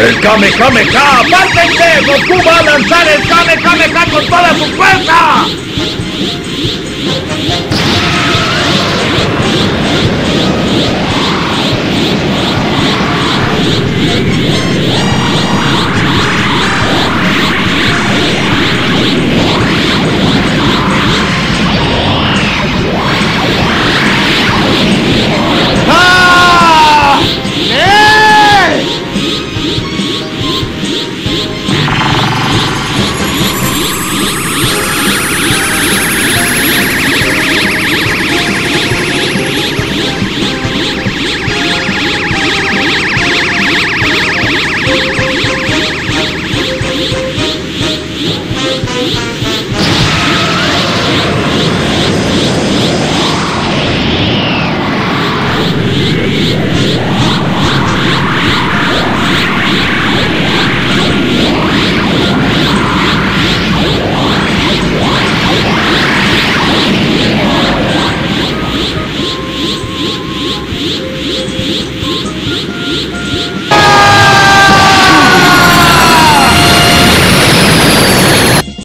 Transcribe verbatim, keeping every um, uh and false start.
¡El Kamehameha! ¡Apártense! ¡Goku va a lanzar el Kamehameha con toda su fuerza! ¡Ah! ¡Eh!